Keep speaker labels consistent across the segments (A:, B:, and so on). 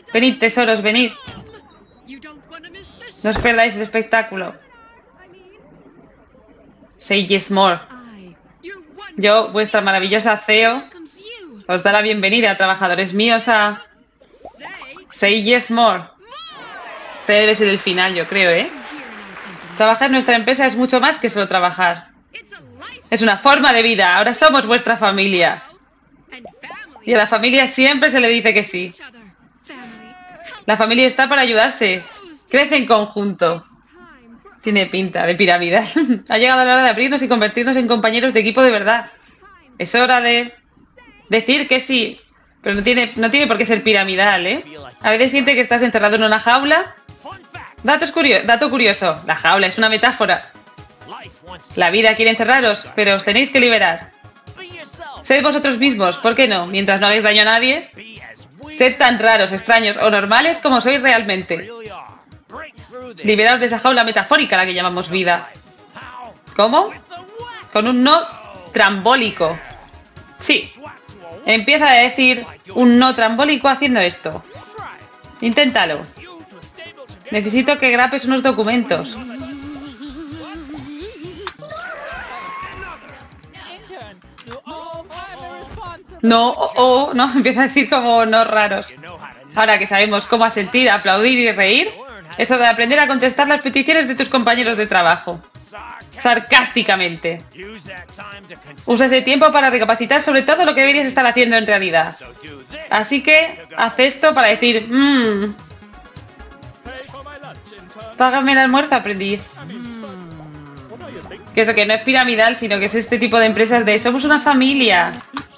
A: Venid, tesoros, venid. No os perdáis el espectáculo. Say yes more. Yo, vuestra maravillosa CEO, os da la bienvenida, trabajadores míos, a Say yes more. Este debe ser el final, yo creo, ¿eh? Trabajar en nuestra empresa es mucho más que solo trabajar. Es una forma de vida. Ahora somos vuestra familia. Y a la familia siempre se le dice que sí. La familia está para ayudarse. Crece en conjunto. Tiene pinta de piramidal. Ha llegado la hora de abrirnos y convertirnos en compañeros de equipo de verdad. Es hora de decir que sí. Pero no tiene por qué ser piramidal, ¿eh? A veces siente que estás encerrado en una jaula. Dato curioso. La jaula es una metáfora. La vida quiere encerraros, pero os tenéis que liberar. Sed vosotros mismos, ¿por qué no? Mientras no hagáis daño a nadie. Sed tan raros, extraños o normales como sois realmente. Liberaos de esa jaula metafórica a la que llamamos vida. ¿Cómo? Con un no trambólico. Sí. Empieza a decir un no trambólico haciendo esto. Inténtalo. Necesito que grapes unos documentos. No, no, empieza a decir como no raros. Ahora que sabemos cómo asentir, aplaudir y reír, es hora de aprender a contestar las peticiones de tus compañeros de trabajo. Sarcásticamente. Usa ese tiempo para recapacitar sobre todo lo que deberías estar haciendo en realidad. Así que, haz esto para decir, págame el almuerzo, aprendiz. Que eso que no es piramidal, sino que es este tipo de empresas de somos una familia.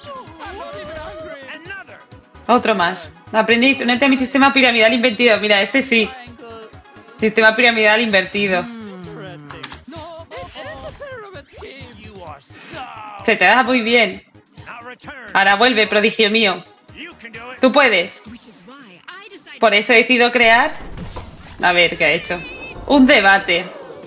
A: Otro más. Aprendiz, únete a mi sistema piramidal invertido. Mira, este sí. Sistema piramidal invertido. Se te da muy bien. Ahora vuelve, prodigio mío. Tú puedes. Por eso he decidido crear... A ver, ¿qué ha hecho? Un debate.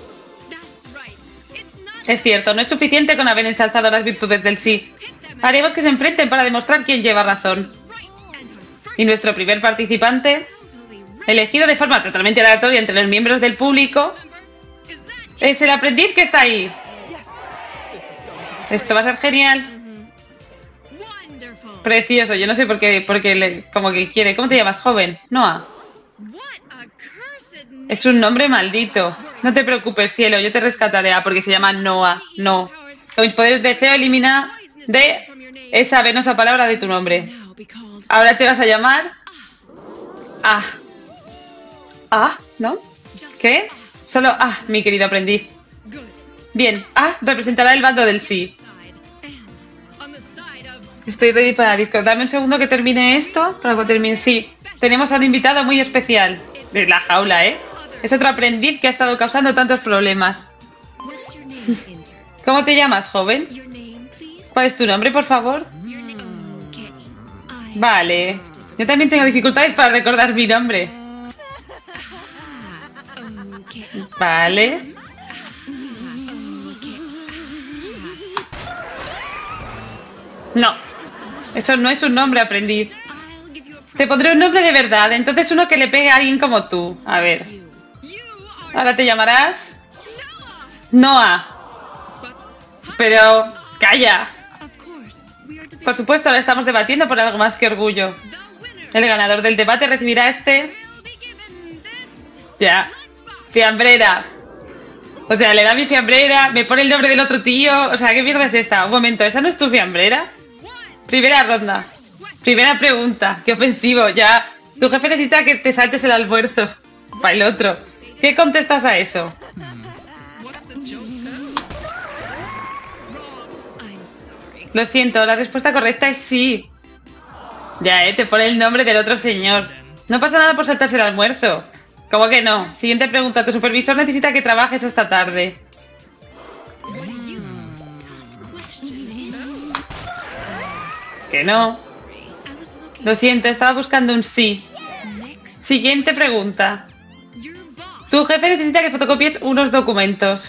A: Es cierto, no es suficiente con haber ensalzado las virtudes del sí. Haremos que se enfrenten para demostrar quién lleva razón. Y nuestro primer participante, elegido de forma totalmente aleatoria entre los miembros del público, es el aprendiz que está ahí. Esto va a ser genial. Precioso, yo no sé por qué como que quiere. ¿Cómo te llamas, joven? Noah. Es un nombre maldito. No te preocupes, cielo, yo te rescataré. Porque se llama Noah. No. Con mis poderes de CEO elimina de esa venosa palabra de tu nombre. Ahora te vas a llamar... ¿no? ¿Qué? Solo mi querido aprendiz. Bien, representará el bando del sí. Estoy ready para Discord. Dame un segundo que termine esto. Para que termine. Sí, tenemos a un invitado muy especial. De la jaula, ¿eh? Es otro aprendiz que ha estado causando tantos problemas. ¿Cómo te llamas, joven? ¿Cuál es tu nombre, por favor? Vale. Yo también tengo dificultades para recordar mi nombre. Vale. No. Eso no es un nombre, aprendiz. Te pondré un nombre de verdad. Entonces uno que le pegue a alguien como tú. A ver. Ahora te llamarás... Noah. Pero... ¡Calla! Por supuesto, ahora estamos debatiendo por algo más que orgullo. El ganador del debate recibirá este... Ya. Fiambrera. O sea, le da mi fiambrera, me pone el nombre del otro tío... O sea, ¿qué mierda es esta? Un momento, ¿esa no es tu fiambrera? Primera ronda. Primera pregunta. Qué ofensivo, ya. Tu jefe necesita que te saltes el almuerzo. Para el otro. ¿Qué contestas a eso? Lo siento, la respuesta correcta es sí. Ya, te pone el nombre del otro señor. No pasa nada por saltarse el almuerzo. ¿Cómo que no? Siguiente pregunta. Tu supervisor necesita que trabajes esta tarde. Que no. Lo siento, estaba buscando un sí. Siguiente pregunta. Tu jefe necesita que fotocopies unos documentos.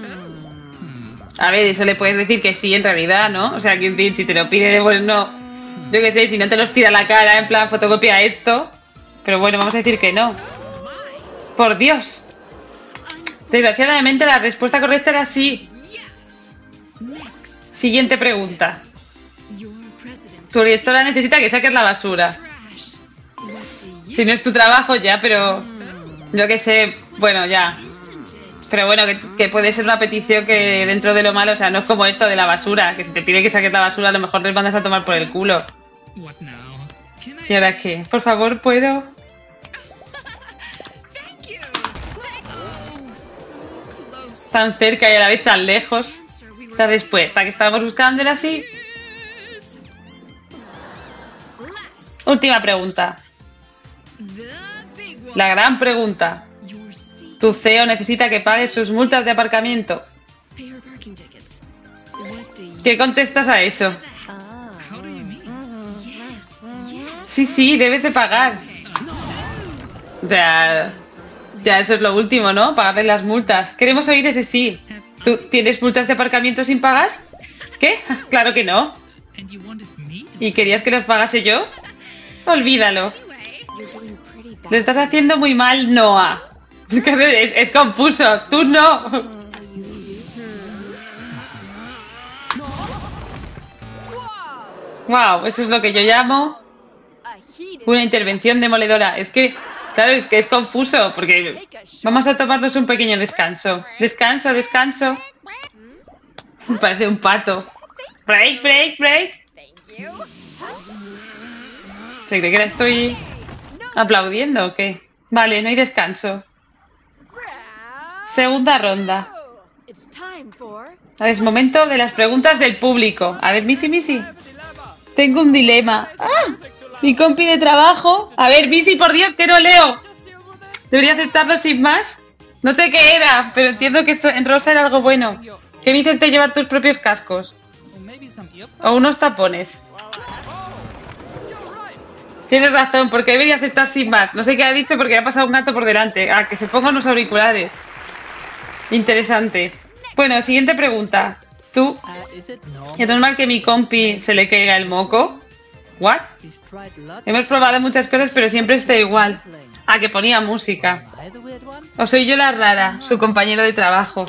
A: A ver, eso le puedes decir que sí en realidad, ¿no? O sea, que si te lo pide de bueno, Yo qué sé, si no te los tira a la cara, en plan fotocopia esto. Pero bueno, vamos a decir que no. ¡Por Dios! Desgraciadamente la respuesta correcta era sí. Siguiente pregunta. Tu directora necesita que saques la basura. Si no es tu trabajo ya, pero... Yo qué sé, bueno, ya. Pero bueno, que puede ser una petición que dentro de lo malo, o sea, no es como esto de la basura, que si te pide que saques la basura a lo mejor les mandas a tomar por el culo. ¿Y ahora qué? Por favor, ¿puedo? Tan cerca y a la vez tan lejos. La respuesta que estábamos buscando era así. Última pregunta. La gran pregunta. Tu CEO necesita que pagues sus multas de aparcamiento. ¿Qué contestas a eso? Sí, debes de pagar. Ya, eso es lo último, ¿no? Pagarle las multas. Queremos oír ese sí. ¿Tú tienes multas de aparcamiento sin pagar? ¿Qué? Claro que no. ¿Y querías que los pagase yo? Olvídalo. Lo estás haciendo muy mal, Noah. Es confuso. Tú no. Wow, eso es lo que yo llamo una intervención demoledora. Es que, claro, es que es confuso, porque vamos a tomarnos un pequeño descanso. Descanso, descanso. Parece un pato. Break, break, break. ¿Se cree que la estoy aplaudiendo o qué? Vale, no hay descanso. Segunda ronda. Es momento de las preguntas del público. A ver, Missy. Tengo un dilema. ¡Ah! Mi compi de trabajo. A ver, Missy, por Dios, que no leo. ¿Debería aceptarlo sin más? No sé qué era, pero entiendo que esto en rosa era algo bueno. ¿Qué dices de llevar tus propios cascos? O unos tapones. Tienes razón, porque debería aceptar sin más. No sé qué ha dicho porque ha pasado un gato por delante. Ah, que se pongan unos auriculares. Interesante. Bueno, siguiente pregunta. ¿Tú? ¿Es normal que a mi compi se le caiga el moco? ¿What? Hemos probado muchas cosas, pero siempre está igual. Ah, que ponía música. ¿O soy yo la rara, su compañero de trabajo?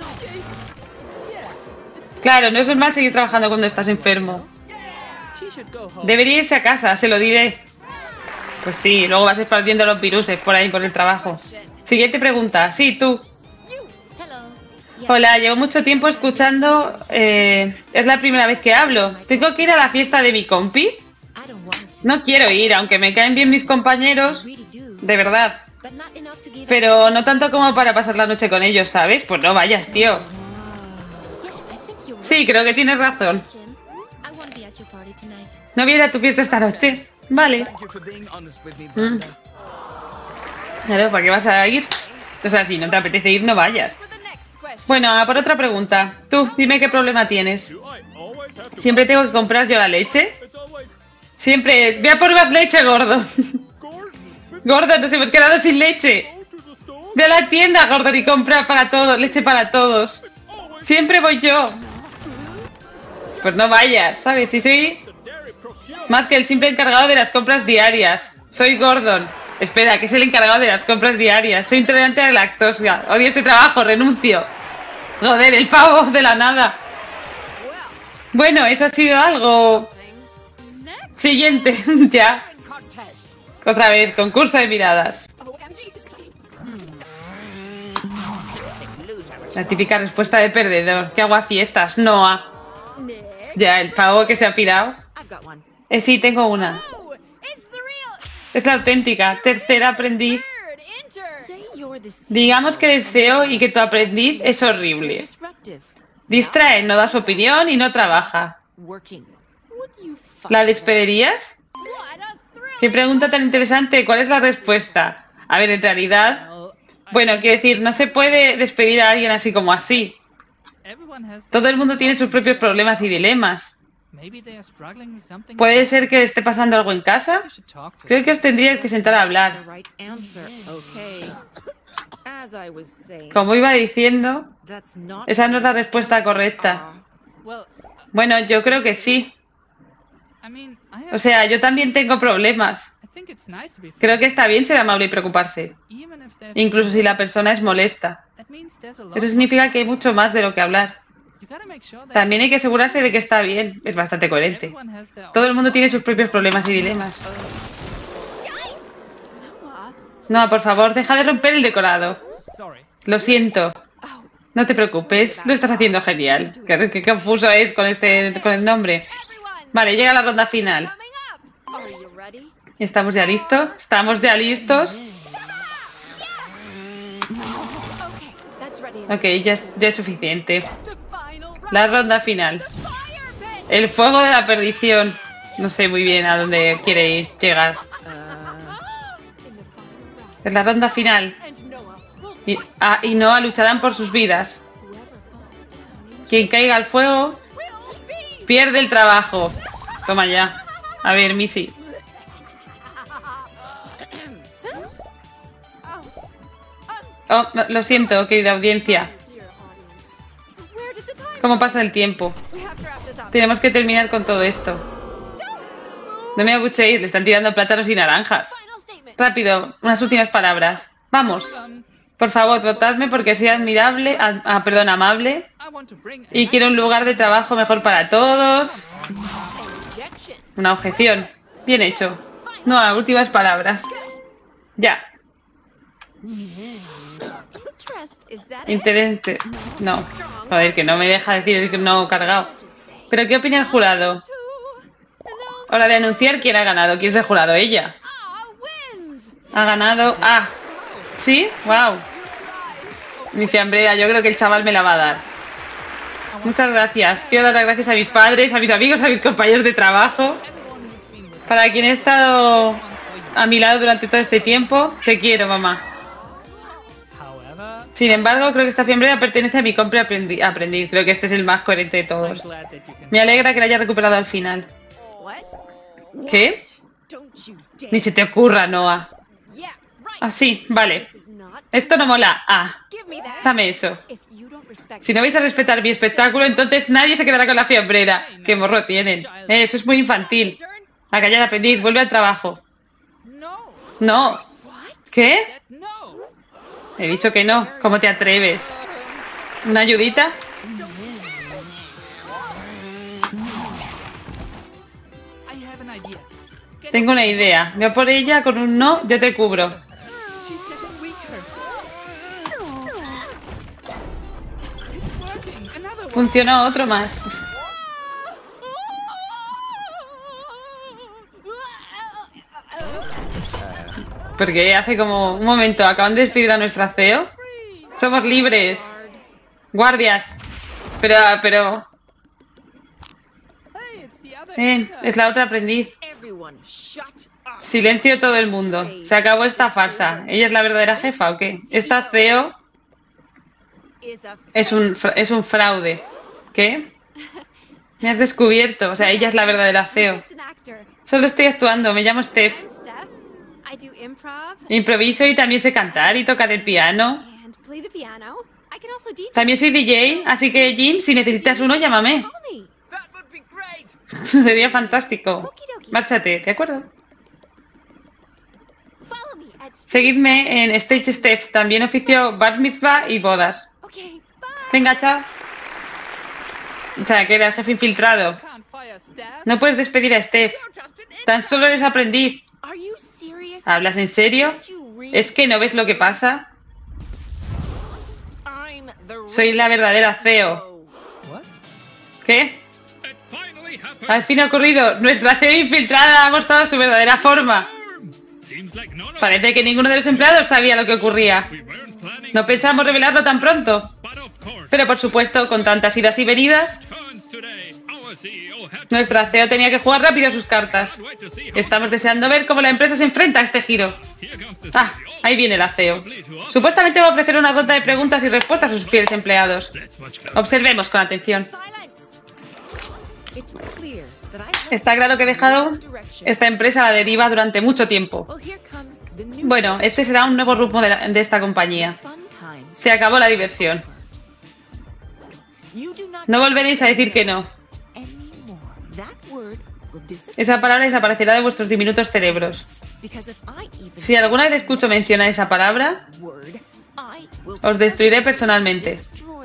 A: Claro, no es normal seguir trabajando cuando estás enfermo. Debería irse a casa, se lo diré. Pues sí, luego vas esparciendo los viruses por ahí, por el trabajo. Siguiente pregunta. Sí, tú. Hola, llevo mucho tiempo escuchando. Es la primera vez que hablo. ¿Tengo que ir a la fiesta de mi compi? No quiero ir, aunque me caen bien mis compañeros. De verdad. Pero no tanto como para pasar la noche con ellos, ¿sabes? Pues no vayas, tío. Sí, creo que tienes razón. No voy a ir a tu fiesta esta noche. Vale. Claro, ¿para qué vas a ir? O sea, si no te apetece ir, no vayas. Bueno, a por otra pregunta. Tú, dime qué problema tienes. ¿Siempre tengo que comprar yo la leche? Siempre es. Voy a por más leche, gordo. Gordo, nos hemos quedado sin leche. Ve a la tienda, gordo, y compra para todos, leche para todos. Siempre voy yo. Pues no vayas, ¿sabes? Si soy más que el simple encargado de las compras diarias. Soy Gordon. Espera, que es el encargado de las compras diarias. Soy intolerante a la lactosa. Odio este trabajo, renuncio. Joder, el pavo de la nada. Bueno, eso ha sido algo. Siguiente, ya. Otra vez, concurso de miradas. La típica respuesta de perdedor. ¿Qué hago a fiestas? Noah. Ya, el pavo que se ha pirado. Sí, tengo una. Es la auténtica. Tercera aprendiz. Digamos que eres CEO y que tu aprendiz es horrible. Distrae, no da su opinión y no trabaja. ¿La despedirías? Qué pregunta tan interesante. ¿Cuál es la respuesta? A ver, en realidad... Bueno, quiero decir, no se puede despedir a alguien así como así. Todo el mundo tiene sus propios problemas y dilemas. ¿Puede ser que esté pasando algo en casa? Creo que os tendríais que sentar a hablar. Como iba diciendo, esa no es la respuesta correcta. Bueno, yo creo que sí. O sea, yo también tengo problemas. Creo que está bien ser amable y preocuparse, incluso si la persona es molesta. Eso significa que hay mucho más de lo que hablar. También hay que asegurarse de que está bien. Es bastante coherente. Todo el mundo tiene sus propios problemas y dilemas. No, por favor, deja de romper el decorado. Lo siento. No te preocupes, lo estás haciendo genial. Qué confuso es con el nombre. Vale, llega la ronda final. ¿Estamos ya listos? ¿Estamos ya listos? Ok, ya es suficiente. La ronda final. El fuego de la perdición. No sé muy bien a dónde quiere llegar. Es la ronda final. Y Noah lucharán por sus vidas. Quien caiga al fuego pierde el trabajo. Toma ya. A ver, Missy. Oh, lo siento, querida audiencia. ¿Cómo pasa el tiempo? Tenemos que terminar con todo esto. No me abuchéis, le están tirando plátanos y naranjas. Rápido, unas últimas palabras. Vamos. Por favor, votadme porque soy amable y quiero un lugar de trabajo mejor para todos. Una objeción. Bien hecho. No, últimas palabras. Ya. Interés. No. Joder, que no me deja decir que no cargado. ¿Pero qué opina el jurado? Hora de anunciar quién ha ganado. ¿Quién es el jurado? Ella. Ha ganado. Ah. ¿Sí? Wow. Mi fiambrera. Yo creo que el chaval me la va a dar. Muchas gracias. Quiero dar las gracias a mis padres, a mis amigos, a mis compañeros de trabajo. Para quien he estado a mi lado durante todo este tiempo. Te quiero, mamá. Sin embargo, creo que esta fiambrera pertenece a mi compra aprendiz. Creo que este es el más coherente de todos. Me alegra que la haya recuperado al final. ¿Qué? Ni se te ocurra, Noah. Ah, sí, vale. Esto no mola. Ah, dame eso. Si no vais a respetar mi espectáculo, entonces nadie se quedará con la fiambrera. ¡Qué morro tienen! Eso es muy infantil. A callar, aprendiz, vuelve al trabajo. No. ¿Qué? He dicho que no. ¿Cómo te atreves? ¿Una ayudita? Tengo una idea. Voy a por ella con un no, yo te cubro. Funcionó otro más. Porque hace como un momento acaban de despedir a nuestra CEO. Somos libres. Guardias. Pero... es la otra aprendiz. Silencio todo el mundo. Se acabó esta farsa. ¿Ella es la verdadera jefa o qué? Esta CEO es un fraude. ¿Qué? Me has descubierto. O sea, ella es la verdadera CEO. Solo estoy actuando. Me llamo Steph. Improviso y también sé cantar y tocar el piano. También soy DJ, así que Jim, si necesitas uno, llámame. Sería fantástico. Márchate, ¿de acuerdo? Seguidme en Stage Steph, también oficio bar mitzvah y bodas. Venga, chao. O sea, que era el jefe infiltrado. No puedes despedir a Steph. Tan solo eres aprendiz. ¿Hablas en serio? ¿Es que no ves lo que pasa? Soy la verdadera CEO. ¿Qué? Al fin ha ocurrido. Nuestra CEO infiltrada ha mostrado su verdadera forma. Parece que ninguno de los empleados sabía lo que ocurría. No pensamos revelarlo tan pronto. Pero por supuesto, con tantas idas y venidas, nuestra CEO tenía que jugar rápido sus cartas. Estamos deseando ver cómo la empresa se enfrenta a este giro. Ah, ahí viene la CEO. Supuestamente va a ofrecer una ronda de preguntas y respuestas a sus fieles empleados. Observemos con atención. Está claro que he dejado esta empresa a la deriva durante mucho tiempo. Bueno, este será un nuevo rumbo de esta compañía. Se acabó la diversión. No volveréis a decir que no. Esa palabra desaparecerá de vuestros diminutos cerebros. Si alguna vez escucho mencionar esa palabra, os destruiré personalmente.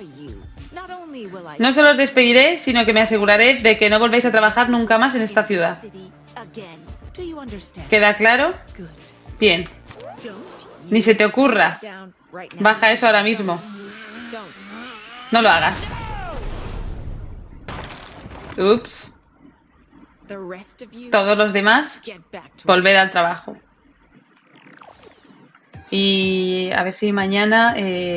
A: No solo os despediré, sino que me aseguraré de que no volvéis a trabajar nunca más en esta ciudad. ¿Queda claro? Bien. Ni se te ocurra. Baja eso ahora mismo. No lo hagas. Ups. Todos los demás, volved al trabajo. Y a ver si mañana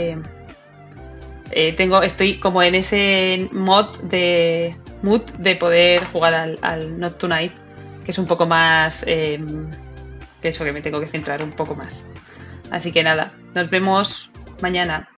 A: estoy como en ese mood de poder jugar al Not Tonight, que es un poco más que eso, que me tengo que centrar un poco más. Así que nada, nos vemos mañana.